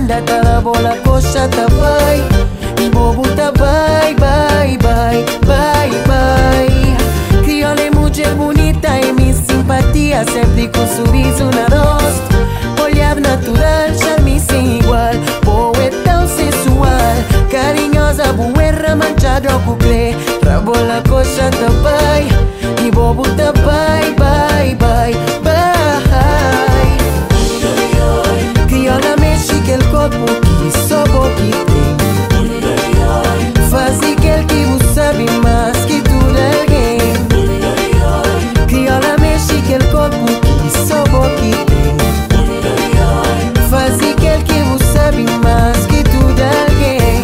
Anda tá la bola coxa tá vai e bobo tá vai, vai, vai, vai, vai. Criolla é mulher bonita e minha simpatia sempre com sorriso na rosto. Olhar natural, charme sem igual, poeta sensual, carinhosa, buerra, manchado ao cuclé. Rabola coxa tá vai e bobo tá vai, vai, vai, vai. Criolla mexe aquele corpo que só boque tem. Faz aquele que você sabe mais que tudo alguém. Criolla mexe aquele corpo que só boque tem. Faz aquele que você sabe mais que tudo alguém.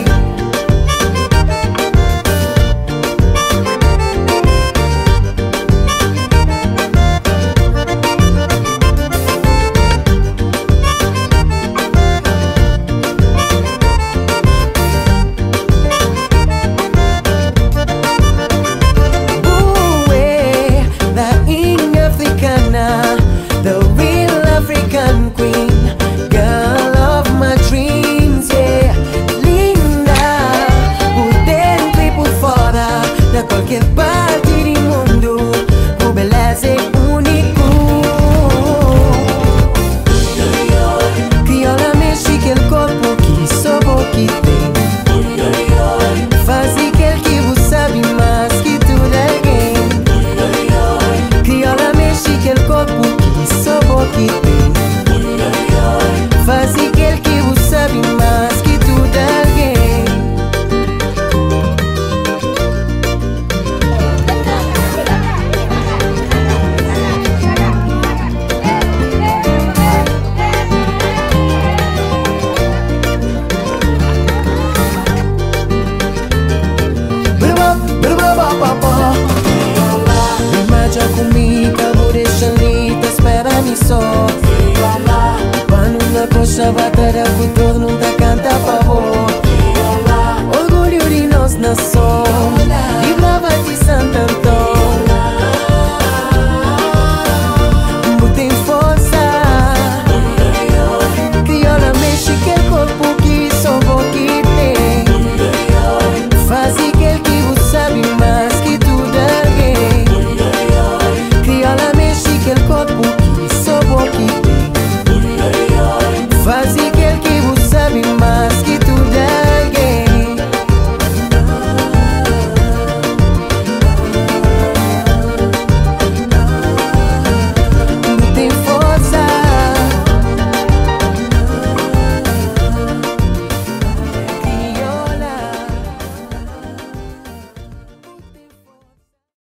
The real African queen, girl of my dreams, yeah. Linda, potente por fora, da qualquer parte do mundo, por beleza é único. Criolla mexe aquele corpo que só boque tem. Faz aquele que você sabe mais que tudo alguém. Criolla mexe aquele corpo só boque tem. Faz aquele que você sabe mais que tudo alguém. Imagina comigo, vou deixar ali, te espera me só. Quando na coxa bater a futuro nunca canta a favor. Orgulho de nossa nação, e brava